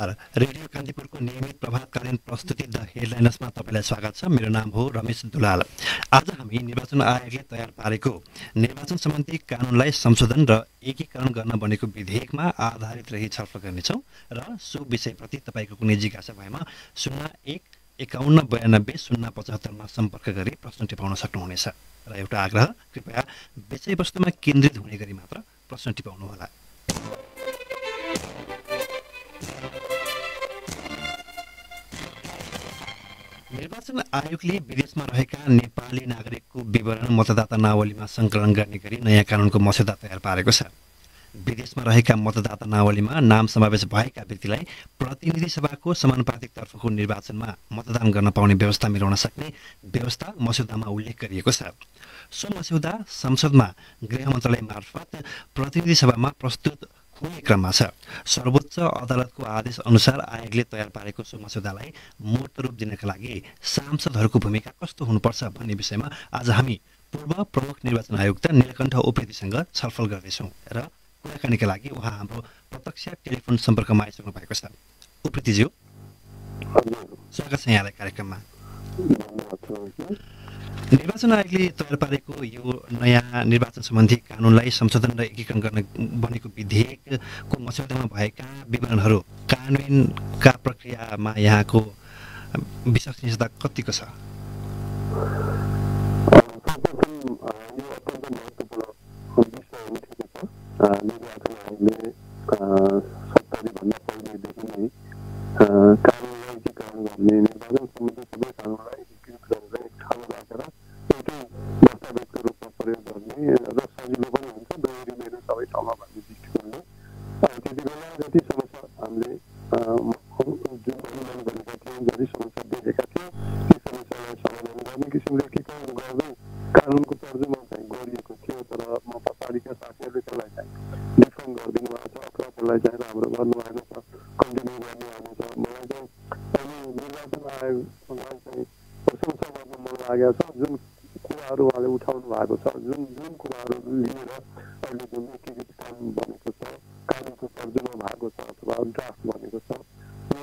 नमस्कार। रेडियो कान्तिपुरको नियमित प्रभातकालीन प्रस्तुति द हेडलाइनर्समा तपाईँलाई स्वागत छ। मेरो नाम हो रमेश दुलाल। आज हामी निर्वाचन आयोगले तयार पारेको निर्वाचन सम्बन्धी कानुनलाई संशोधन र एकीकरण गर्न बनेको विधेयकमा आधारित रही छलफल गर्नेछौँ र सो विषयप्रति तपाईँको कुनै जिज्ञासा भएमा 01 51 92 075 मा सम्पर्क गरी प्रश्न टिपाउन सक्नुहुनेछ। र एउटा आग्रह, कृपया विषयवस्तुमा केन्द्रित हुने गरी मात्र प्रश्न टिपाउनुहोला। निर्वाचन आयोगले विदेशमा रहेका नेपाली नागरिकको विवरण मतदाता नावलीमा सङ्कलन गर्ने गरी नयाँ कानुनको मस्यौदा तयार पारेको छ। विदेशमा रहेका मतदाता नावलीमा नाम समावेश भएका व्यक्तिलाई प्रतिनिधि सभाको समानुपातिक तर्फको निर्वाचनमा मतदान गर्न पाउने व्यवस्था मिलाउन सक्ने व्यवस्था मस्यौदामा उल्लेख गरिएको छ। सो मस्यौदा संसदमा गृह मन्त्रालय मार्फत प्रतिनिधि सभामा प्रस्तुत हुने क्रममा छ। सर्वोच्च अदालतको आदेश अनुसार आयोगले तयार पारेको सो मस्यौदालाई मूर्त रूप दिनका लागि सांसदहरूको भूमिका कस्तो हुनुपर्छ भन्ने विषयमा आज हामी पूर्व प्रमुख निर्वाचन आयुक्त नीलकण्ठ उप्रेतीसँग छलफल गर्दैछौँ र कुराकानीका लागि उहाँ हाम्रो प्रत्यक्ष टेलिफोन सम्पर्कमा आइसक्नु भएको छ। उप्रेतीज्यू, स्वागत छ यहाँलाई कार्यक्रममा। निर्वाचन आयोगले तयार पारेको यो नयाँ निर्वाचन सम्बन्धी कानुनलाई संशोधन र एकीकरण गर्न बनेको विधेयकको मस्यौदामा भएका विवरणहरू कार्यान्वयनका प्रक्रियामा यहाँको विश्वसनीयता कतिको छ? निर्वाचन आयोगले 70 भन्दा पहिलेदेखि नै कानुनलाई एकीकरण गर्ने, निर्वाचन सम्बन्धी सबै कानुनलाई एकीकृत गरेर एक ठाउँमा राखेर एउटै दस्तावेजको रूपमा प्रयोग गर्ने र सजिलो पनि हुन्छ, दोहोरी मेरो सबै ठाउँमा भन्ने दृष्टिकोणले त्यति बेला जति समस्या हामीले जुन अनुमान गरेका थियौँ, जति समस्या देखेका थियौँ, ती समस्यालाई समाधान गर्ने किसिमले एकीकरण गर्दै कानुनको तर्जुमा चाहिँ गरिएको थियो। तर म पछाडिका साथीहरूले त्यसलाई चाहिँ डिफाइन गरिदिनु भएको छ अथवा त्यसलाई चाहिँ राम्रो गर्नुभएको छ, कन्टिन्यू गर्नुभएको छ। मलाई चाहिँ अहिले निर्वाचन आयोगलाई चाहिँ प्रशंसा गर्न मन लागेको छ। जुन कुराहरू उहाँले उठाउनु भएको छ, जुन कुराहरू लिएर अहिले जुन एकीकृत कानुन बनेको छ, कानुनको तर्जुमा भएको छ अथवा ड्राफ्ट बनेको छ, यो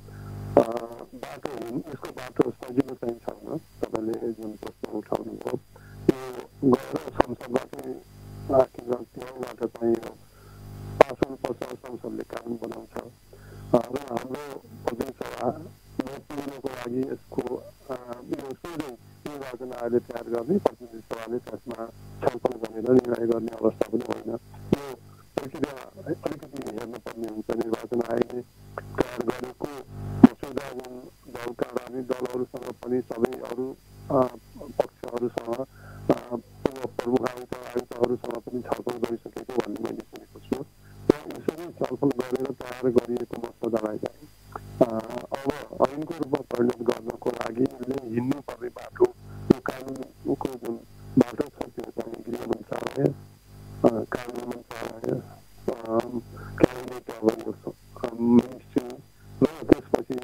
बाटो यसको बाटो सजिलो चाहिँ छैन। तपाईँले जुन प्रश्न उठाउनु भयो यो गएर संसदमा चाहिँ त्यहाँबाट चाहिँ यो पास हुनुपर्छ, संसदले कानुन बनाउँछ र हाम्रो प्रतिनिधि सभा पुग्नको लागि यसको यो सोझै निर्वाचन आयोगले तयार गर्ने, प्रतिनिधि सभाले त्यसमा छलफल गरेर निर्णय गर्ने अवस्था पनि होइन। यो प्रक्रिया अलिकति हेर्नुपर्ने हुन्छ। निर्वाचन आयोगले तयार गरेको मस्यौदा जुन दलका राजनीतिक दलहरूसँग पनि सबै अरू पक्षहरूसँग प्रमुख आयुक्तहरूसँग पनि छलफल गरिसकेको भन्ने मैले सुनेको छु। र यसरी छलफल गरेर तयार गरिएको मस्यौदालाई चाहिँ अब ऐनको रूपमा परिणत गर्नको लागि हिँड्नुपर्ने बाटो, यो कानुनको जुन बाटो छ त्यो चाहिँ गृह मन्त्रालय, कानुन मन्त्रालय, क्याबिनेट अब मिनिस्ट्री र त्यसपछि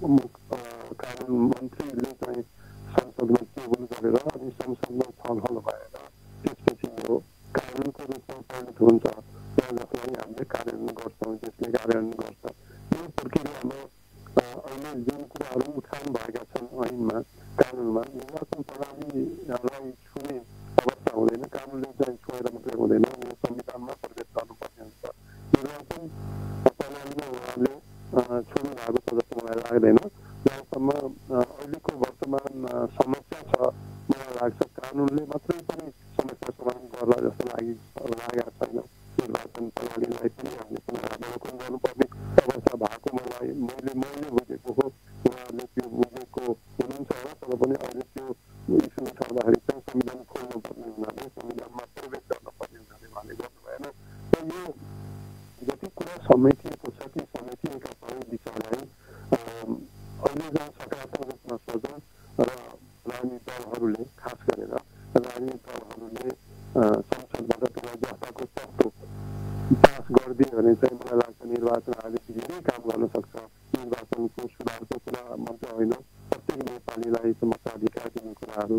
कानुन मन्त्रीले चाहिँ संसदमा टेबल गरेर अनि संसदमा छलफल भएर त्यसपछि यो कानुनको रूपमा परिणत हुन्छ र जसलाई हामीले कार्यान्वयन गर्छौँ, त्यसले कार्यान्वयन गर्छ। यो प्रक्रियामा अहिले जुन कुराहरू उठान भएका छन् ऐनमा, कानुनमा, निर्वाचन प्रणालीलाई छुने अवस्था हुँदैन। कानुनले चाहिँ छोएर मात्रै हुँदैन, यो संविधानमा प्रवेश गर्नुपर्ने हुन्छ। निर्वाचन प्रणालीमा उहाँले छोड्नु भएको छ जस्तो मलाई लाग्दैन। जहाँसम्म अहिलेको वर्तमान समस्या छ, मलाई लाग्छ कानुनले मात्रै पनि समस्या समाधान गर्ला जस्तो लागेको छैन। निर्वाचन प्रणालीलाई पनि हामीले पुनरावलोकन गर्नुपर्ने अवस्था भएको मैले बुझेको हो। उहाँहरूले त्यो बुझेको हुनुहुन्छ होला, तर पनि अहिले त्यो इस्यु उठाउँदाखेरि चाहिँ संविधान खोल्नुपर्ने हुनाले, संविधानमा प्रवेश गर्नुपर्ने हुनाले उहाँले गर्नु भएन। र यो जति कुरा समेटिएको छ ती समेटिएका सबै विषयलाई अहिले जहाँ सकारात्मक रूपमा सोच्न र राजनीतिक दलहरूले, खास गरेर राजनीतिक दलहरूले संसदबाट त्यसलाई जस्ताको तत्त्व पास गरिदियो भने चाहिँ मलाई लाग्छ निर्वाचन आयोगले धेरै काम गर्न सक्छ। निर्वाचनको सुधारको कुरा मात्र होइन, प्रत्येक नेपालीलाई मताधिकार दिने कुराहरू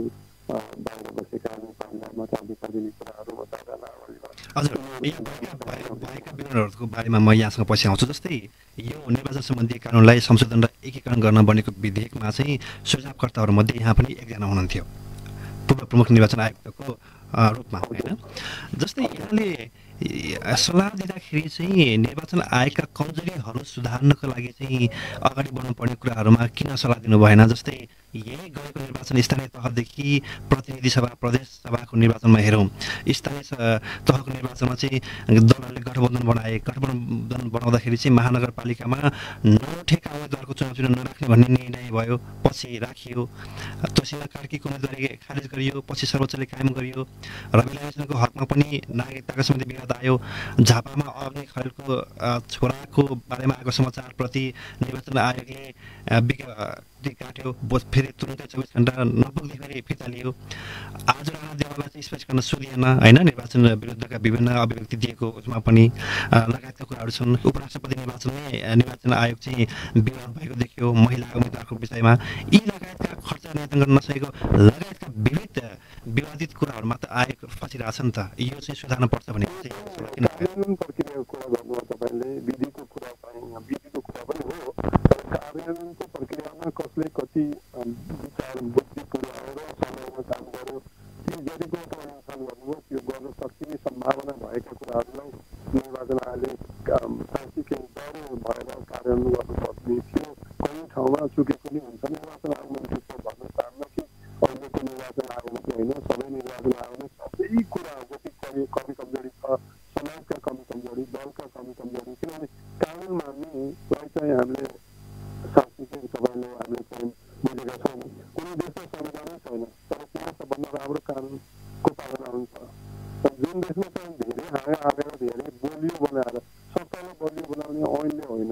बाहिर बसेका नेपालीलाई मताधिकार दिने कुराहरू मतदाता नावलीमा हजुर, यहाँ भएका विवरणहरूको बारेमा म यहाँसँग पछि आउँछु। जस्तै यो निर्वाचन सम्बन्धी कानुनलाई संशोधन र एकीकरण गर्न बनेको विधेयकमा चाहिँ सुझावकर्ताहरूमध्ये यहाँ पनि एकजना हुनुहुन्थ्यो, पूर्व प्रमुख निर्वाचन आयुक्तको रूपमा, होइन? जस्तै यहाँले सल्लाह दिँदाखेरि चाहिँ निर्वाचन आयोगका कमजोरीहरू सुधार्नको लागि चाहिँ अगाडि बढ्नुपर्ने कुराहरूमा किन सल्लाह दिनु भएन? जस्तै यही गएको निर्वाचन स्थानीय तहदेखि प्रतिनिधि सभा प्रदेश सभाको निर्वाचनमा हेरौँ, स्थानीय तहको निर्वाचनमा चाहिँ दलहरूले गठबन्धन बनाए। गठबन्धन बनाउँदाखेरि चाहिँ महानगरपालिकामा नउठेका उम्मेदवारको चुनाव चिन्ह नराख्ने भन्ने निर्णय भयो, पछि राखियो। तोसीमा कार्कीको उम्मेदवारी खारेज गरियो, पछि सर्वोच्चले कायम गरियो। रवि लामिछानेको हकमा पनि नागरिकताका सम्बन्धी विवाद आयो। झापामा अग्नि खरेलको छोराको बारेमा आएको समाचारप्रति निर्वाचन आयोगले काट्यो, फेरि तुरुन्तै 24 घण्टा नपुग्दै फेरि फिर्ता लियो। आज राणा देवाललाई चाहिँ स्पष्ट गर्न सोधिएन, होइन? निर्वाचन विरुद्धका विभिन्न अभिव्यक्ति दिएको उसमा पनि लगायतका कुराहरू छन्। उपराष्ट्रपति निर्वाचन आयोग चाहिँ विवाद भएको देखियो महिला उम्मेदवारको विषयमा। यी लगायतका खर्च नियन्त्रण गर्न नसकेको लगायतका विविध विवादित कुराहरूमा त आयोग फसिरहेछ नि त। यो चाहिँ सुधार्न पर्छ भने कानुन प्रक्रियाको कुरा गर्नुभयो तपाईँले, विधिको कुरा पनि हो। कार्यान्वयनको प्रक्रियामा कसले कति विचार बुद्धि पुर्याएर समयमा काम गर्यो, ती गरेको अनुसरण गर्नुभयो, त्यो गर्न सकिने सम्भावना भएका कुराहरूलाई निर्वाचन आयोगले साँच्चीकै डर भएर कार्यान्वयन गर्नुपर्ने थियो। कहीँ ठाउँमा चुकेको पनि हुन्छ। निर्वाचन आयोगमा त्यस्तो भन्न चाहन्न कि अहिलेको निर्वाचन आयोग मात्रै होइन, सबै निर्वाचन आयोगले सबै कुरा जति कमी कमजोरी छ, समाजका कमी कमजोरी, दलका कमी कमजोरी, किनभने कानुन मान्नेलाई चाहिँ हामीले साँच्चीकै तपाईँले हामीले चाहिँ बुझेका छौँ। कुनै देशमा संविधानै छैन, तर त्यहाँ सबभन्दा राम्रो कानुनको पालना हुन्छ। जुन देशमा चाहिँ धेरै हाँगा हालेर धेरै बलियो बनाएर, संस्थालाई बलियो बनाउने ऐनले होइन,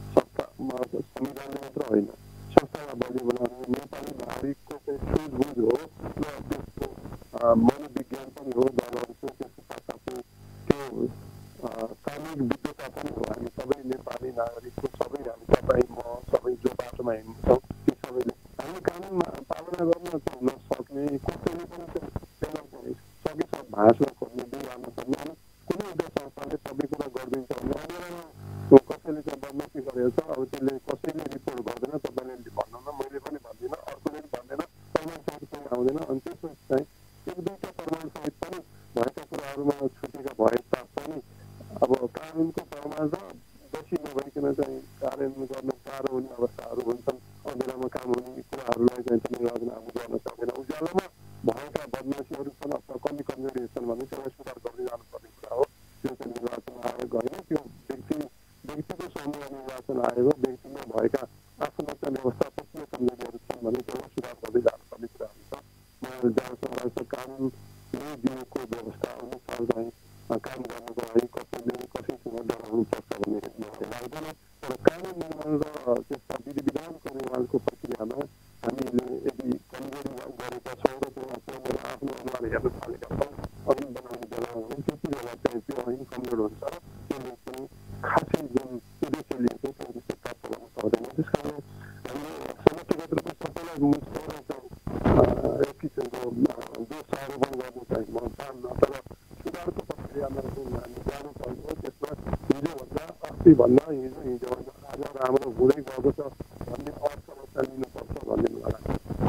संविधानले मात्र होइन, संस्थालाई बलियो बनाउने नेपाली नागरिकको चाहिँ सुझबुझ हो र त्यसको मनोविज्ञान पनि हो, दलहरूको त्यसको पासाको त्यो सामूहिक विद्वता पनि हो। हामी सबै नेपाली नागरिकको सबै हामी तपाईँ म सबै जो बाटोमा हिँड्छौँ ती सबैले हामी कानुनमा पालना गर्न नसक्ने, कसैले पनि त्यसलाई सकेसम्म भाँच्न खोज्ने, बिगार्न सक्ने, कुनै एउटा संस्थाले सबै कुरा गरिदिन्छ भने अहिलेमा कसैले चाहिँ बदमासी गरेको छ, अब त्यसले कसैले रिपोर्ट गर्दैन, तपाईँले भन्नु न, मैले पनि भन्दिनँ, अर्कोले पनि भन्दैन, प्रमाणसहित पनि आउँदैन। अनि त्यसमा चाहिँ एक दुईवटा प्रमाणसहित पनि भएका कुराहरूमा छुटेका भए तापनि अब कानुनको प्रमाण र दोषी नभइकन चाहिँ कार्यान्वयन गर्न गाह्रो हुने अवस्थाहरू हुन्छन्। अँधेरामा काम हुने कुराहरूलाई चाहिँ निर्वाचन आयोग गर्न सक्दैन। उज्यालोमा भएका बदमासीहरू छन् अथवा कमी कमजोरीहरू छन् भने त्यसलाई सुधार गर्दै जानुपर्ने कुरा हो। त्यो चाहिँ निर्वाचन आयोग होइन, त्यो व्यक्तिको समूह निर्वाचन आयोग हो। व्यक्तिमा भएका आफ्नो चाहिँ व्यवस्थापकीय कमजोरीहरू छन् भने त्यसलाई सुधार गर्दै जानुपर्ने कुराहरू छ। मलाई जहाँसम्म लाग्छ कानुनले दिएको व्यवस्था अनुसार चाहिँ काम गर्नको लागि कसैसँग डराउनुपर्छ भन्ने मलाई लाग्दैन। तर कानुन निर्माण र त्यसका विधि विधानको निर्माणको प्रक्रियामा हामीले यदि कमजोरी गरेका छौँ र त्यसमा आफ्नो अनुहार हेर्न थालेका छौँ ऐन बनाउने बेलामा भने त्यति बेला चाहिँ त्यो ऐन कमजोर हुन्छ र त्यसले चाहिँ खासै जुन उद्देश्य लिएको त्यो उद्देश्य प्राप्त गर्न सक्दैन। त्यस कारण हामीले समष्टिगत रूपमा सबैलाई मुस्ताएर चाहिँ एक किसिमको दोष आरोपण गर्नु चाहिँ म चाहन्न, तर सुधारको प्रक्रियामा जुन हामी जानुपर्ने हो त्यसमा हिजोभन्दा अस्तिभन्दा हिजोभन्दा आज राम्रो हुँदै गएको छ भन्ने अर्थमा लिनुपर्छ भन्ने मलाई लाग्छ।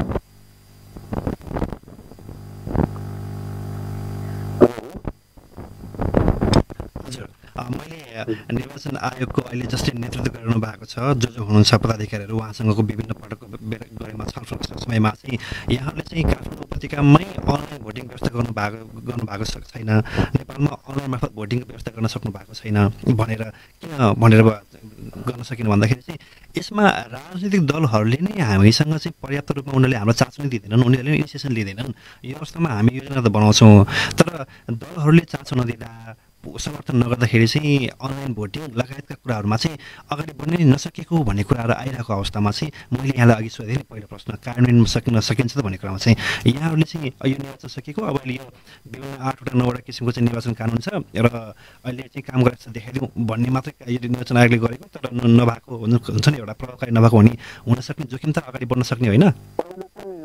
हजुर, मैले निर्वाचन आयोगको अहिले जसले नेतृत्व गरिरहनु भएको छ, जो हुनुहुन्छ पदाधिकारीहरू, उहाँसँगको विभिन्न पटकको बारेमा छलफल समयमा चाहिँ यहाँहरूले चाहिँ काठमाडौँ उपत्यकामै अनलाइन भोटिङ व्यवस्था गर्नुभएको छैन, नेपालमा अनलाइन मार्फत भोटिङको व्यवस्था गर्न सक्नु भएको छैन भनेर गर्न सकेन भन्दाखेरि चाहिँ यसमा राजनीतिक दलहरूले नै हामीसँग चाहिँ पर्याप्त रूपमा उनीहरूले हाम्रो चासो नै दिँदैनन्, उनीहरूले इनिसिएसन लिँदैनन्। यो अवस्थामा हामी योजना त बनाउँछौँ, तर दलहरूले चासो नदिँदा, समर्थन नगर्दाखेरि चाहिँ अनलाइन भोटिङ लगायतका कुराहरूमा चाहिँ अगाडि बढ्नै नसकेको भन्ने कुराहरू आइरहेको अवस्थामा चाहिँ मैले यहाँलाई अघि सोधेँ नि पहिलो प्रश्न, कार्यान्वयन सकिन्छ त भन्ने कुरामा चाहिँ यहाँहरूले चाहिँ यो निर्वाचन सकेको, अब अहिले यो विभिन्न 8वटा 9वटा किसिमको चाहिँ निर्वाचन कानुन छ र अहिले चाहिँ काम गरेर देखाइदिउँ भन्ने मात्रै यो निर्वाचन आयोगले गरेको, तर नभएको हुन्छ नि एउटा प्रभावकारी नभएको हुन सक्ने जोखिम त अगाडि बढ्न सक्ने होइन। अहिले चाहिँ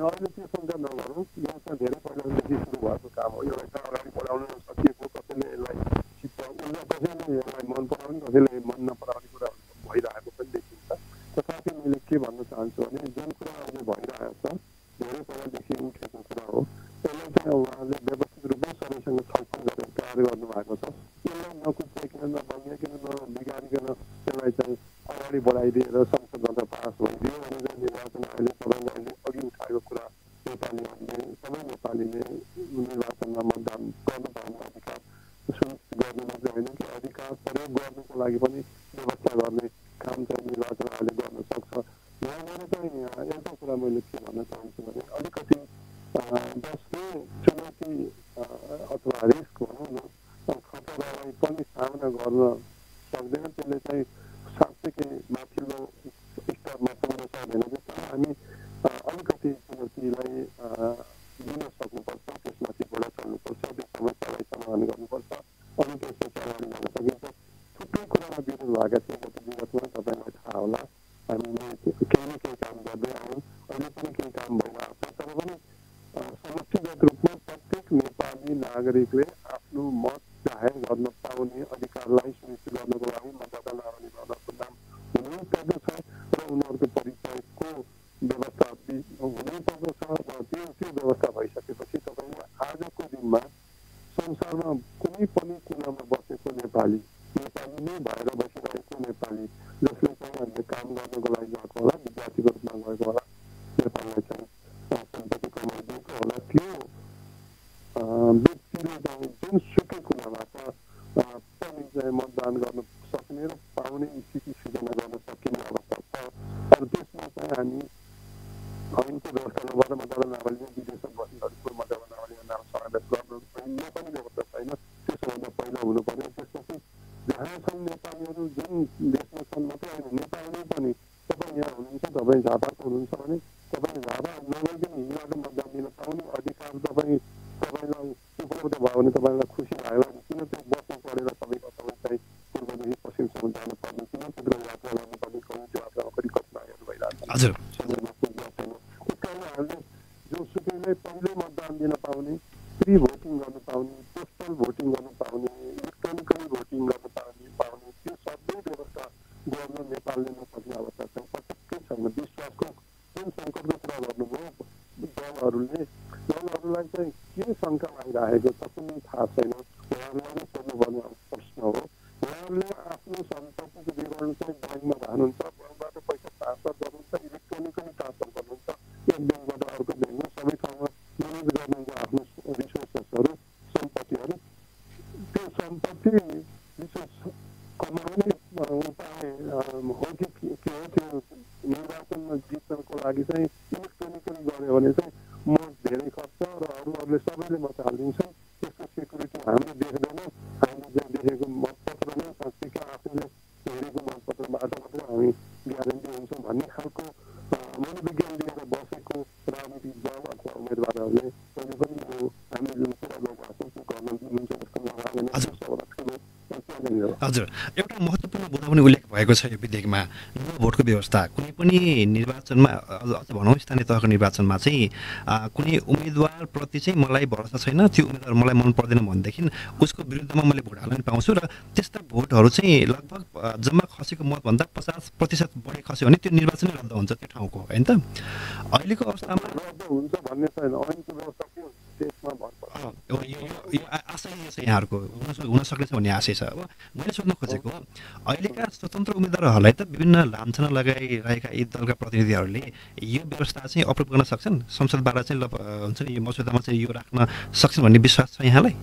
अहिले त्यो शङ्का नगरौँ, यो चाहिँ धेरै पहिलादेखि सुरु भएको काम हो। यो एकदम अगाडि बढाउन सकिएको, कसैले यसलाई कसैले यसलाई मन पराउने, कसैले मन नपराउने कुरा भइरहेको पनि देखिन्छ। तथापि मैले के भन्न चाहन्छु भने जुन कुरा अहिले भइरहेको छ धेरै पहिलादेखि उठेको कुरा हो। यसलाई चाहिँ उहाँहरूले व्यवस्थित रूपमा सबैसँग छलफल गरेर तयार गर्नुभएको छ। यसलाई नकुचाइकन, नभङ्ग्याइकन, नबिगारिकन त्यसलाई चाहिँ अगाडि बढाइदिएर संसदबाट पास भइदियो भने चाहिँ निर्वाचन आयोगले तपाईँले अहिले अघि उठाएको कुरा, नेपालीहरूले सबै नेपालीले निर्वाचनमा मतदान गर्न पाउने अधिकार सुनिश्चित गर्नु मात्रै होइन कि अधिकार प्रयोग गर्नुको लागि पनि व्यवस्था गर्ने काम चाहिँ निर्वाचन आयोगले गर्न सक्छ। यहाँबाट चाहिँ एउटा कुरा मैले के भन्न चाहन्छु भने अलिकति जसले चुनौती अथवा रिस्क भनौँ न खतरालाई पनि सामना गर्न सक्दैन, त्यसले चाहिँ साँच्चै माथिल्लो स्तरमा पुग्न सक्दैन। त्यसमा हामी अलिकति चुनौतीलाई दिन सक्नुपर्छ, त्यसमाथि बढा चल्नुपर्छ, त्यो समस्यालाई समाधान गर्नुपर्छ, अनि त्यसपछि अगाडि जान सकिन्छ। थुप्रै कुरामा विरोध भएका थिए गत विगतमा, तपाईँलाई थाहा होला। हामीले केही न केही काम गर्दै आयौँ, अहिले पनि केही काम भइरहेको छ। तर पनि समष्टिगत रूपमा प्रत्येक नेपाली नागरिकले आफ्नो मत जाहेर गर्न पाउने अधिकारलाई सुनिश्चित गर्नको लागि मतदाता नावलीको नाम हुनै पर्दछ र उनीहरूको परिचयको व्यवस्था हुनै पर्दछ। र त्यो व्यवस्था भइसकेपछि तपाईँले आजको दिनमा संसारमा कुनै पनि कुनामा बसेको नेपाली नै भएर बसिरहेको नेपाली जसले चाहिँ अहिले काम गर्नको लागि गएको होला, विद्यार्थीको रूपमा गएको होला, नेपाललाई चाहिँ सम्पत्ति कमाइदिएको होला, त्यो व्यक्तिले चाहिँ जुनसुकै कुनाबाट पनि चाहिँ मतदान गर्न सक्ने र पाउने स्थिति सृजना गर्न सकिने अवस्था छ। तर त्यसमा चाहिँ हामी ऐनको व्यवस्था नभएर मतदाता नावलीमा विदेशमा बस्नेहरूको मतदाता नावलीमा नाम समावेश गर्नु पनि व्यवस्था छैन। त्यसभन्दा पहिला हुनु पर्यो। त्यसपछि जहाँ छन् नेपालीहरू जुन देशमा छन् मात्रै होइन, नेपालमै पनि तपाईँ यहाँ हुनुहुन्छ, तपाईँ झापाको हुनुहुन्छ भने तपाईँ झापा नगइकन हिँडेर मतदान दिन पाउने अधिकार तपाईँलाई उपलब्ध भयो भने तपाईँलाई खुसी भयो। किन त्यो बस्नु परेर तपाईँ चाहिँ पूर्वदेखि पश्चिमसम्म जानु पर्ने, किन त्यत्रो यात्रा गर्नुपर्ने, कति यात्रामा कति कठिनाइहरू भइरहेको छ। त्यस कारण हामीले जोसुकैलाई पहिल्यै मतदान दिन पाउने, प्री भोटिङ गर्न पाउने, पोस्टल भोटिङ गर्न पाउने, इलेक्ट्रोनिकली भोटिङ गर्न पाउने त्यो सबै व्यवस्था गर्न नेपालले नसक्ने अवस्था छ। पटक्कै छैन। विश्वासको जुन सङ्कटको कुरा गर्नुभयो, दलहरूलाई चाहिँ के शङ्का लागिरहेको छ कुनै थाहा छैन। उहाँहरूलाई नै सोध्नुपर्ने प्रश्न हो। उहाँहरूले आफ्नो सम्पत्तिको विवरण चाहिँ ब्याङ्कमा राख्नुहुन्छ, ब्याङ्कबाट पैसा ट्रान्सफर गर्नुहुन्छ, इलेक्ट्रोनिकली ट्रान्सफर गर्नुहुन्छ, एक ब्याङ्कबाट अर्को ब्याङ्कमा सबै ठाउँमा म्यानेज गर्नुहुन्छ आफ्नो रिसोर्सेसहरू, सम्पत्तिहरू। त्यो सम्पत्ति रिसोर्स कमाउने उपाय हो कि के हो? त्यो निर्वाचनमा जित्नको लागि चाहिँ इलेक्ट्रोनिकली गऱ्यो भने चाहिँ मत धेरै खर्च र अरूहरूले सबैले मत हालिदिन्छन्। त्यसको सेक्युरिटी हामीले देख्दैन। हामीले चाहिँ देखेको मतपत्रमा साँच्चै आफूले हेरेको मतपत्रबाट मात्रै हामी ग्यारेन्टी हुन्छौँ भन्ने खालको मनोविज्ञान लिएर बसेको राजनीतिक दल अथवा उम्मेदवारहरूले कहिले पनि यो हामीले जुन कुरा गरिरहेको छौँ त्यो गर्न दिनुहुन्छ जस्तो नलागेन। सबभन्दा ठुलो च्यालेन्ज हो। हजुर, एउटा महत्त्वपूर्ण मुद्दा पनि उल्लेख भएको छ यो विधेयकमा, नो भोटको व्यवस्था। कुनै पनि निर्वाचनमा, अझ भनौँ स्थानीय तहको निर्वाचनमा चाहिँ कुनै उम्मेदवारप्रति चाहिँ मलाई भरोसा छैन, त्यो उम्मेदवार मलाई मन पर्दैन भनेदेखि उसको विरुद्धमा मैले भोट हाल्न पाउँछु र त्यस्ता भोटहरू चाहिँ लगभग जम्मा खसेको मतभन्दा 50% बढी खस्यो भने त्यो निर्वाचनै रद्द हुन्छ त्यो ठाउँको, होइन त? अहिलेको अवस्थामा रद्द हुन्छ भन्ने छैन। ऐनको व्यवस्था के हुन्छ त्यसमा भर पर्छ। यो आशा छ यहाँहरूको हुन सक्नेछ भन्ने आशय छ। अब मैले सोध्न खोजेको अहिलेका स्वतन्त्र उम्मेदवारहरूलाई त विभिन्न लान्छना लगाइरहेका यी दलका प्रतिनिधिहरूले यो व्यवस्था चाहिँ अप्रुभ गर्न सक्छन्, संसदबाट चाहिँ हुन्छ नि यो मसौदामा चाहिँ यो राख्न सक्छन् भन्ने विश्वास छ यहाँलाई?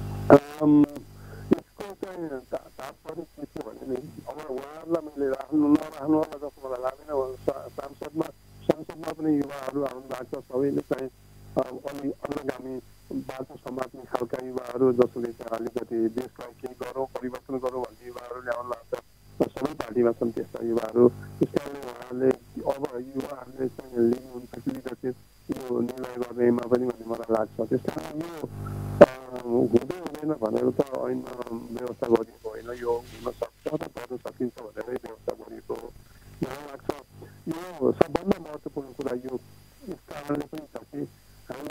यसको चाहिँ तात्पर्य के छ भने नि अब उहाँहरूलाई मैले नराख्नु होला जस्तो मलाई लाग्दैन। संसदमा पनि युवाहरू आउनु भएको छ, सबैले चाहिँ अलि अग्रगामी बाटो समात्ने खालका युवाहरू जसले चाहिँ अलिकति देशलाई केही गरौँ, परिवर्तन गरौँ भन्ने युवाहरू ल्याउनु लाग्छ। सबै पार्टीमा छन् त्यस्ता युवाहरू। त्यस कारणले उहाँहरूले अब युवाहरूले चाहिँ लिनुहुन्छ लिडरसिप यो निर्णय गर्नेमा पनि भन्ने मलाई लाग्छ। त्यस कारण यो हुँदै हुँदैन भनेर त ऐनमा व्यवस्था गरिएको होइन, यो हुन सक्छ र गर्न सकिन्छ भनेरै व्यवस्था गरिएको हो। मलाई लाग्छ यो सबभन्दा महत्त्वपूर्ण कुरा यो यस कारणले पनि छ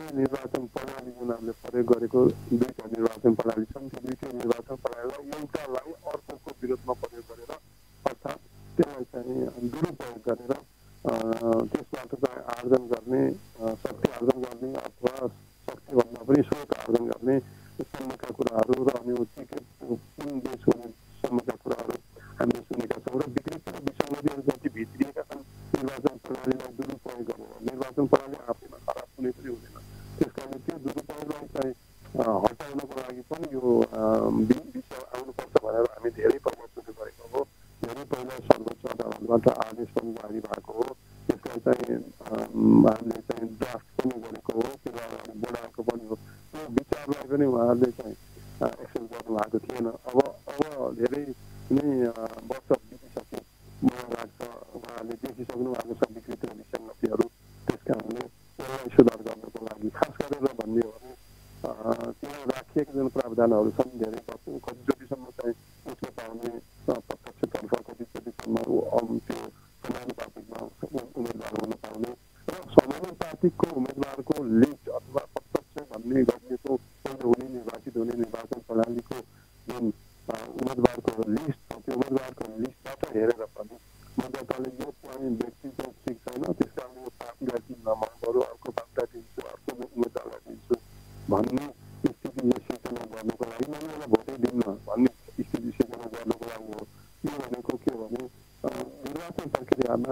निर्वाचन प्रणाली जुन हामीले प्रयोग गरेको दुईटा निर्वाचन प्रणाली छन् त्यो दुईटै निर्वाचन प्रणालीलाई एउटालाई अर्कोको विरोधमा प्रयोग गरेर अर्थात् त्यसलाई चाहिँ दुरुपयोग गरेर त्यसबाट चाहिँ आर्जन गर्ने शक्ति आर्जन गर्ने अथवा शक्तिभन्दा पनि स्रोत आर्जन गर्ने सम्मका कुराहरू र अनि कुन देश हुने सम्मका कुराहरू हामीले सुनेका छौँ र विकृति र विसङ्गतिहरू जति भित्रिएका छन् निर्वाचन प्रणालीलाई दुरुपयोग गरेर निर्वाचन प्रणाली आफैमा खराब कुनै पनि हुँदैन त्यस कारण त्यो दुरुपयोगलाई चाहिँ हटाउनको लागि पनि यो विषय आउनुपर्छ भनेर हामी धेरै प्रयास गरेको हो धेरै पहिला सर्वोच्च अदालतबाट आदेश पनि जारी भएको हो त्यसलाई चाहिँ हामीले चाहिँ ड्राफ्ट पनि गरेको हो त्यसलाई अगाडि बढाएको पनि हो त्यो विचारलाई पनि उहाँहरूले चाहिँ एक्सेप्ट गर्नु भएको थिएन अब धेरै नै वर्ष बितिसके मलाई लाग्छ उहाँहरूले देखिसक्नु भएको छ विकृति र विसङ्गतिहरू त्यस कारणले त्यसलाई सुधार गर्नको लागि खास गरेर भन्ने हो भने त्यहाँ राखिएका जुन प्रावधानहरू छन् धेरै कतिचोटिसम्म चाहिँ उसले पाउने प्रत्यक्षतर्फ कतिचोटिसम्म त्यो समानुपातिकमा उम्मेदवार हुन पाउने र समानुपातिकको उम्मेदवारको लिस्ट अथवा प्रत्यक्ष भन्ने गरिएको पहिलो हुने निर्वाचित हुने निर्वाचन प्रणालीको जुन उम्मेदवारको लिस्ट त्यो उम्मेदवारको लिस्टबाट हेरेर पनि मतदाताले यो चाहिँ व्यक्ति चाहिँ ठिक छैन त्यस कारणले यो पार्टीलाई दिन्न म बरु अर्को पार्टीलाई दिन्छु अर्को उम्मेदवारलाई दिन्छु भन्ने स्थिति यो सिर्जना गर्नुको लागि मैले यसलाई भोटै दिन्न भन्ने स्थिति सिर्जना गर्नुको लागि हो यो भनेको के हो भने निर्वाचन प्रक्रियामा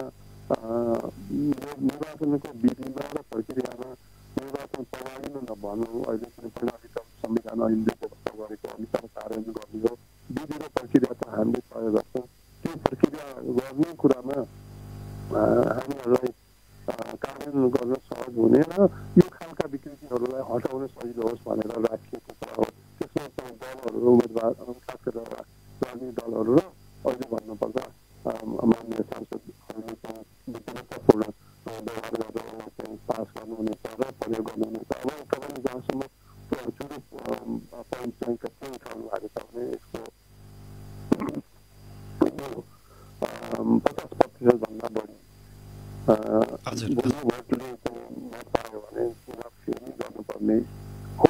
निर्वाचनको विधिमा र प्रक्रियामा निर्वाचन प्रणालीमा नभनौँ अहिले कुनै प्रणाली त संविधान ऐनले व्यवस्था गरेको अनुसार कार्यान्वयन गर्ने हो विधि र प्रक्रिया त हामीले प्रयोग गर्छौँ त्यो प्रक्रिया गर्ने कुरामा हामीहरूलाई कार्यान्वयन गर्न सहज हुने र यो खालका विकृतिहरूलाई हटाउन सजिलो होस् भनेर राखिएको कुरा हो त्यसमा चाहिँ दलहरू उम्मेदवार खास गरेर राजनीतिक दलहरू र अहिले भन्नुपर्दा मान्य सांसदहरूले चाहिँ विद्यापूर्ण व्यवहार गरेर यसलाई चाहिँ पास गर्नुहुनेछ र प्रयोग गर्नुहुनेछ अब तपाईँले जहाँसम्म चुरुप पोइन्ट चाहिँ के उठाउनु भएको छ भने यसको 50% भन्दा बढी भोटले मत पायो भने चुनाव फेरि गर्नुपर्ने हो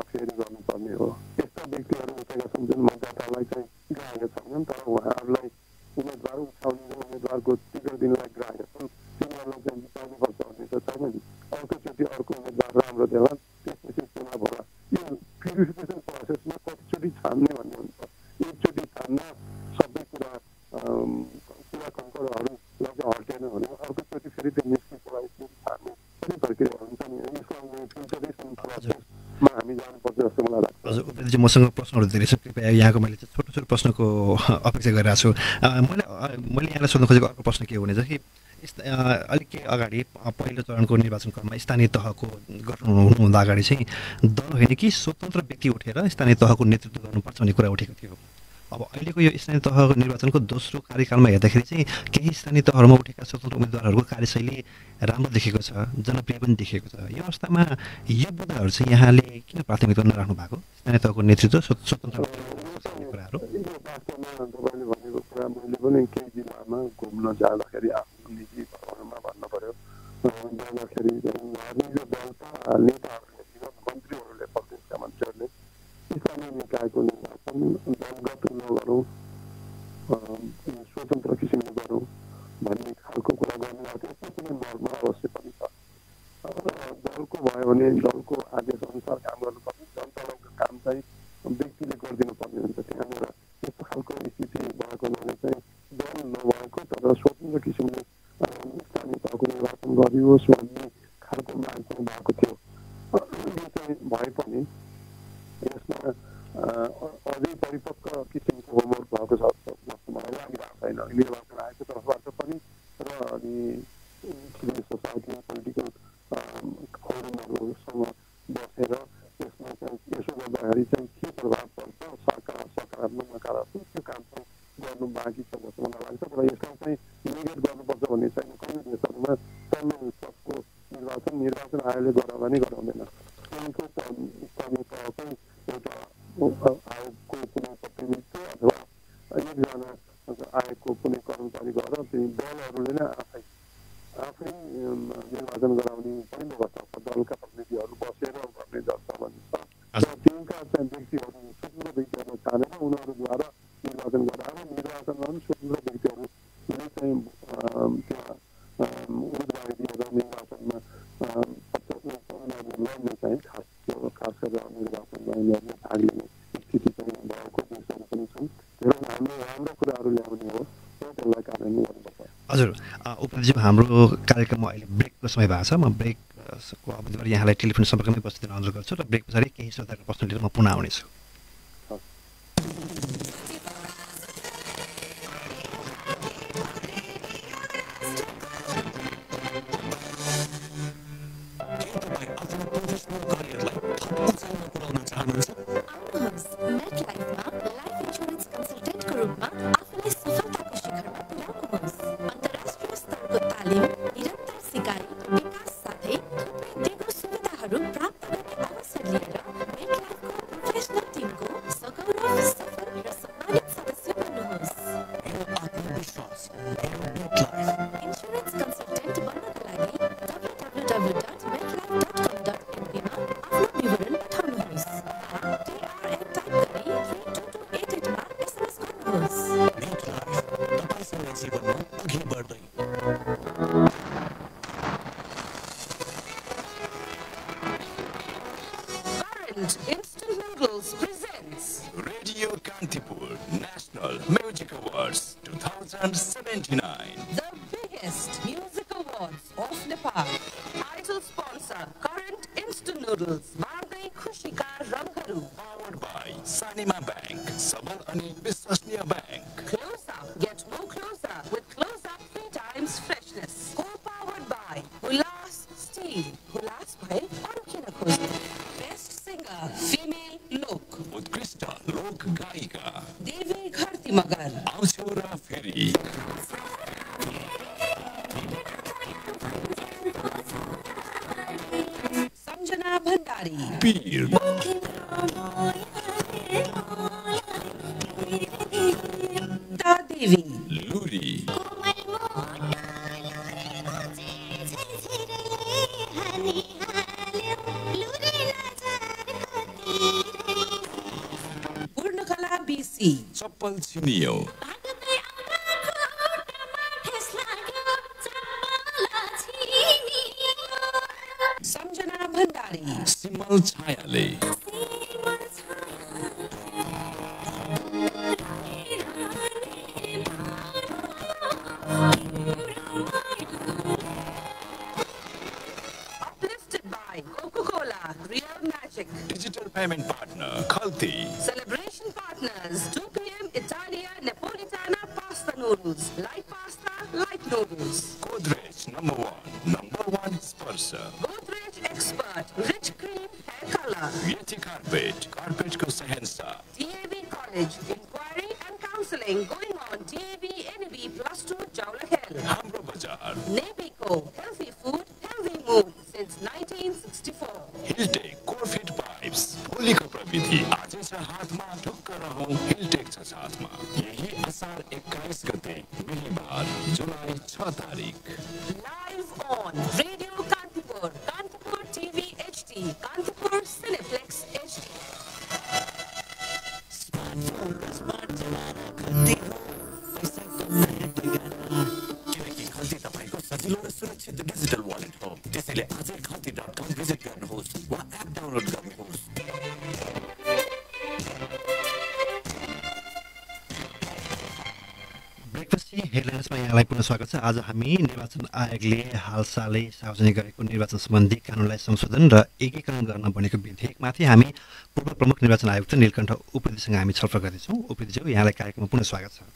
यस्ता व्यक्तिहरू उठेका छन् जुन मतदातालाई चाहिँ ग्राह्य छैनन् तर उहाँहरूलाई उम्मेदवार उठाउने र उम्मेदवारको टिकट दिनलाई ग्राह्य छन् तिनीहरूलाई चाहिँ जिताउनुपर्छ भन्ने त छैन नि अर्कोचोटि अर्को उम्मेदवार राम्रो देला त्यसपछि चुनाव होला यो प्युरिफिकेसन प्रोसेसमा कतिचोटि छान्ने भन्ने हुन्छ एकचोटि छान्न सबै कुरा कङ्करहरूलाई चाहिँ हटेन भने अर्कोचोटि फेरि त्यो निस्केको लागि छान्ने पनि प्रक्रिया हुन्छ नि यसको फिल्टरेसन प्रोसेसमा हामी जानुपर्छ जस्तो मलाई लाग्छ। हजुर उपेन्द्रजी मसँग प्रश्नहरू धेरै छ कृपया यहाँको मैले चाहिँ छोटो प्रश्नको अपेक्षा गरिरहेको छु मैले यहाँलाई सोध्न खोजेको अर्को प्रश्न के हो भने चाहिँ अलिक अगाडि पहिलो चरणको निर्वाचन क्रममा स्थानीय तहको गठन हुनुभन्दा अगाडि चाहिँ दल होइन कि स्वतन्त्र व्यक्ति उठेर स्थानीय तहको नेतृत्व गर्नुपर्छ भन्ने कुरा उठेको थियो अब अहिलेको यो स्थानीय तह निर्वाचनको दोस्रो कार्यकालमा हेर्दाखेरि चाहिँ केही स्थानीय तहहरूमा उठेका स्वतन्त्र उम्मेदवारहरूको कार्यशैली राम्रो देखेको छ जनप्रिय पनि देखेको छ यो अवस्थामा यो मुद्दाहरू चाहिँ यहाँले किन प्राथमिकता नराख्नु भएको स्थानीय तहको नेतृत्व स्वतन्त्र कुराहरू वास्तवमा तपाईँले भनेको कुरा मैले पनि केही जिल्लामा घुम्न जाँदाखेरि आफ्नो निजी भवनमा भन्नु पर्यो जाँदाखेरि राजनीतिक दलका नेताहरूले मन्त्रीहरूले प्रदेशका मन्त्रीहरूले स्थानीय निकायको निर्वाचन दलगत नगरौँ स्वतन्त्र किसिमले गरौँ भन्ने खालको कुरा गर्नुभएको थियो यस्तो कुनै मर्म अवश्य पनि छ दलको भयो भने दलको आदेश अनुसार काम गर्नुपर्ने जनताको काम चाहिँ व्यक्तिले गरिदिनु पर्ने हुन्छ त्यहाँनिर यस्तो खालको स्थिति भएको हुनाले चाहिँ दल नभएको तर स्वतन्त्र किसिमले स्थानीय तहको निर्वाचन गरियोस् भन्ने खालको माग चाहिँ भएको थियो यो चाहिँ भए पनि यसमा अझै परिपक्व किसिमको होमवर्क भएको छ जस्तो मलाई लागिरहेको छैन निर्वाचन आयोगको तर्फबाट पनि र अनि सिभिल सोसाइटी पोलिटिकल फोरमहरूसँग बसेर यसमा चाहिँ यसो गर्दाखेरि चाहिँ के प्रभाव पर्छ सकारात्मक नकारात्मक त्यो काम चाहिँ गर्नु बाँकी छ जस्तो मलाई लाग्छ र यसलाई चाहिँ नेगेट गर्नुपर्छ भन्ने छैन कति देशहरूमा तल्लो स्तरको निर्वाचन आयोगले गराउँदा नै गराउँदैन स्थानीय तहकै एउटा आयोगको कुनै प्रतिनिधित्व अथवा एकजना आयोगको कुनै कर्मचारी गएर ती दलहरूले नै आफै निर्वाचन गराउने पहिलो वर्ष दलका प्रतिनिधिहरू बसेर तिनका चाहिँ व्यक्तिहरू स्वतन्त्र व्यक्तिहरू छानेर उनीहरूद्वारा निर्वाचन गराएर निर्वाचनमा पनि स्वतन्त्र व्यक्तिहरूले चाहिँ त्यहाँ उम्मेदवारी दिएर निर्वाचनमा लड्ने चाहिँ खास गरेर निर्वाचनमा उनीहरूले भाग लिने स्थिति चाहिँ भएको देशहरू पनि छन् धेरै राम्रो कुराहरू ल्याउने हो त्यसलाई कार्यान्वयन गर्नुपर्छ। हजुर उपज्यू हाम्रो कार्यक्रममा अहिले ब्रेकको समय भएको छ। म ब्रेकको अवधिभरि यहाँलाई टेलिफोन सम्पर्कमै उपस्थित रहन अनुरोध गर्छु र ब्रेक पछाडि केही श्रोताको प्रश्न लिएर म पुनः आउनेछु। Instant Noodles presents Radio Kantipur National Music Awards 2079. The biggest music awards of Nepal. Title sponsor Current Instant Noodles. Bardai Khushi Ka Rangharu. Powered by Sanima Bank. Sabal Ani Viswasniya Bank. Close up. Get more closer with Close Up 3 times freshness. Co-powered by Hulas Steel. Hulas by Orkina Khoji. Female Lok Utkrishta Lok Gaika Devi Gharti Magar Aushura Feri Sanjana Bhandari Peer Ta Devi Luri Chappal Chinio Sanjana Bhandari Simal Chayale Uplifted by Coca-Cola Real Magic Digital Payment Partner Khalti Celebration Partners 2 p.m. Italia Napolitana Pasta Noodles Light Pasta, Light Noodles Godrej number one Spursa Godrej Expert Rich Cream Hair Color Yeti Carpet Carpet Ko Sahensa DAV College Inquiry and Counseling going on DAV NAB +2 Jawla Hill Hamro Bazaar Nebico Healthy Food Healthy Mood since 1964 Hilltech Corfit Pipes Polika Pravidhi आजै छ हातमा ढुक्क रहौं हिलटेक छ साथमा यही असार 21 गते बिहीबार जुलाई 6 तारिख live on radio Kantipur Kantipur TV HD Kantipur cineplex HD smart जमाना खल्ती हो पैसा कमाउने ठेगाना किनकि खल्ती तपाईको सजिलो र सुरक्षित डिजिटल वालेट हो त्यसैले आजै खल्ती.com भिजिट गर्नुहोस् वा एप डाउनलोड गर्नुहोस्। ब्रेकफास्ट हेडलाइन्समा यहाँलाई पुनः स्वागत छ। आज हामी निर्वाचन आयोगले हालसालै सार्वजनिक गरेको निर्वाचन सम्बन्धी कानुनलाई संशोधन र एकीकरण गर्न बनेको विधेयकमाथि हामी पूर्व प्रमुख निर्वाचन आयुक्त नीलकण्ठ उप्रेतीसँग हामी छलफल गर्दैछौँ। उप्रेतीज्यू, यहाँलाई कार्यक्रममा पुनः स्वागत छ।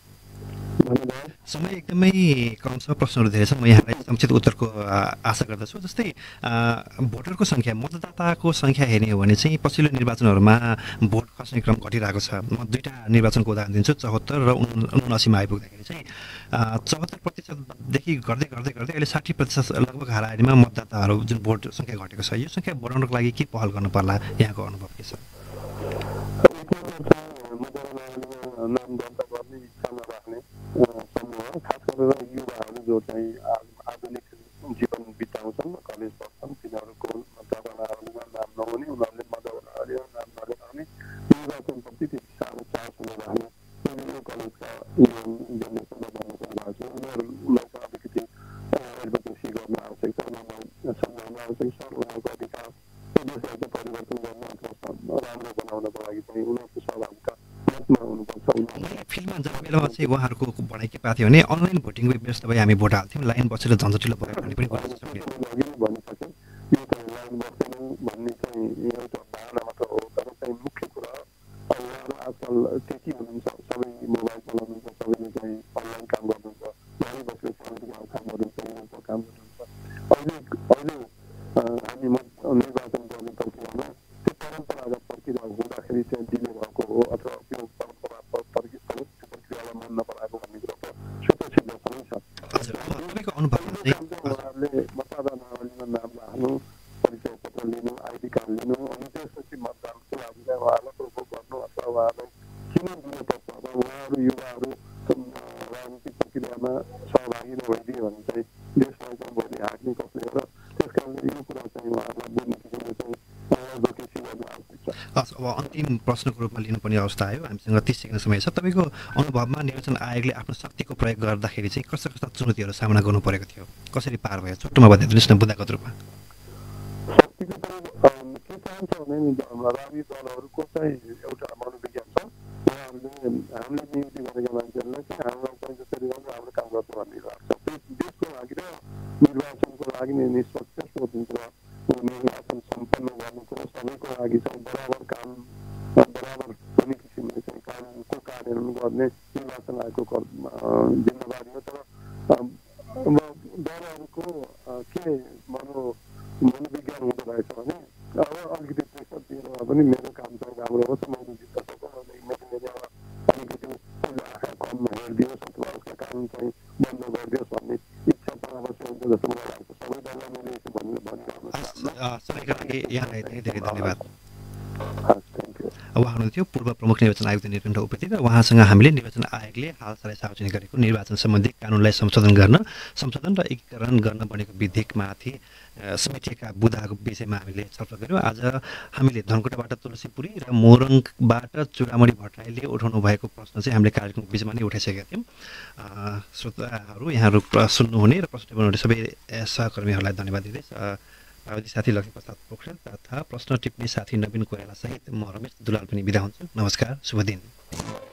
समय एकदमै कम छ, प्रश्नहरू धेरै छन्। म यहाँलाई समुचित उत्तरको आशा गर्दछु। जस्तै भोटरको सङ्ख्या, मतदाताको सङ्ख्या हेर्ने हो भने चाहिँ पछिल्लो निर्वाचनहरूमा भोट खस्ने क्रम घटिरहेको छ। म दुईवटा निर्वाचनको उदाहरण दिन्छु। 74 र 79मा आइपुग्दाखेरि चाहिँ 74%देखि गर्दै गर्दै गर्दै अहिले 60% लगभग हाराहारीमा मतदाताहरू जुन भोट सङ्ख्या घटेको छ। यो सङ्ख्या बढाउनको लागि के पहल गर्नु पर्ला, यहाँको अनुभव के छ? समूह खास गरेर युवाहरू जो चाहिँ आधुनिक जीवन बिताउँछन्, कलेज पढ्छन्, तिनीहरूको मतगणनाहरूमा नाम नहुने, उनीहरूले मतगणना देशलाई चाहिँ परिवर्तन गर्न अथवा राम्रो बनाउनको लागि चाहिँ उनीहरूको सहभागिता मतमा हुनुपर्छ। फिल्ममा जब बेलामा चाहिँ उहाँहरूको भनाइ के पाएको थियो भने अनलाइन भोटिङको व्यवस्था भए हामी भोट हाल्थ्यौँ, लाइन बसेर झन्झटिलो भयो भन्ने पनि कुरा छ। अघि नै भनिसकेँ, यो चाहिँ लाइन बस्दैनौँ भन्ने चाहिँ एउटा धारणा मात्र हो, तर चाहिँ मुख्य कुरा उहाँहरू आजकल टेकी हुनुहुन्छ, सबै मोबाइल चलाउनुहुन्छ, सबैले चाहिँ अनलाइन काम गर्नुहुन्छ, घरै बसेर समितिको काम गर्नुहुन्छ, युनियनको काम गर्नुहुन्छ। अहिले हामी निर्वाचन गर्ने प्रक्रियामा त्यो परम्परागत प्रक्रिया हुँदाखेरि चाहिँ डिले भएको हो अथवा त्यो परम्परा प्रक्रियालाई मन नपराएको भन्ने कुरा त सुप्रसिद्ध छँदै छ। उहाँहरूले मतदातावलीमा नाम राख्नु, परिचय पत्र लिनु, आइडी कार्ड लिनु, अनि त्यसपछि मतदानको लागि चाहिँ उहाँहरूलाई प्रोभोक गर्नु अथवा उहाँहरूलाई किन दिनुपर्छ अथवा उहाँहरू युवाहरू राजनीतिक प्रक्रियामा सहभागी नभइदियो भने चाहिँ देशलाई चाहिँ भोलि हाँक्ने कसले हो र त्यस कारणले यो कुरा चाहिँ उहाँहरूलाई बुझ्ने किसिमले चाहिँ एडभोकेसी गर्नु आवश्यक छ। अब अन्तिम प्रश्नको रूपमा लिनुपर्ने अवस्था आयो, हामीसँग 30 सेकेन्ड समय छ। तपाईँको अनुभवमा निर्वाचन आयोगले आफ्नो शक्तिको प्रयोग गर्दाखेरि चाहिँ कस्ता कस्ता चुनौतीहरू सामना गर्नु परेको थियो, कसरी पार भयो, छोटोमा बताइदिनुहोस् न बुदागत रूपमा। शक्तिको प्रयोग के चाहन्छ भने नि राजनीतिक दलहरूको चाहिँ एउटा मनोविज्ञान छ, उहाँहरूले हामीले नियुक्ति गरेका मान्छेहरूलाई चाहिँ हामीलाई चाहिँ जसरी गर्नु हाम्रो काम गर्छ भन्ने लाग्छ। देशको लागि र निर्वाचनको लागि नै निष्पक्ष स्वतन्त्र निर्वाचन सम्पन्न गर्नुको सबैको लागि चाहिँ बराबर काम बराबर हुने किसिमले चाहिँ कानुनको कार्यान्वयन गर्ने निर्वाचन आयोगको जिम्मेवारी हो। तर दलहरूको के मनोविज्ञान हुँदो रहेछ भने अब अलिकति प्रेसर दिएर पनि मेरो काम चाहिँ राम्रो होस्, मैले जित्न सकौँ, अलिकति आँखा कम हेरिदियोस् अथवा उसका काम चाहिँ बन्द गरिदियोस् भन्ने इच्छा त अवश्य हुन्छ जस्तो मलाई लाग्छ। सबै दललाई मैले यसो भनिरहनु समयका लागि यहाँलाई धेरै धेरै धन्यवाद। Thank you. उहाँ हुनुहुन्थ्यो पूर्व प्रमुख निर्वाचन आयुक्त निरकण्ठ उपाध्याय र उहाँसँग हामीले निर्वाचन आयोगले हालसालै सार्वजनिक गरेको निर्वाचन सम्बन्धी कानुनलाई संशोधन र एकीकरण गर्न बनेको विधेयकमाथि समेटिएका बुदाको विषयमा हामीले छलफल गऱ्यौँ। आज हामीले धनकुटाबाट तुलसीपुरी र मोरङबाट चुडामणि भट्टराईले उठाउनु भएको प्रश्न चाहिँ हामीले कार्यक्रमको बिचमा नै उठाइसकेका थियौँ। श्रोताहरू यहाँहरू सुन्नुहुने र प्रश्न बनाउने सबै सहकर्मीहरूलाई धन्यवाद दिँदै प्राविधिक साथी लक्ष्मीप्रसाद पोखरेल तथा प्रश्न टिप्ने साथी नवीन कोइराला सहित म रमेश दुलाल पनि बिदा हुन्छु। नमस्कार, शुभ दिन।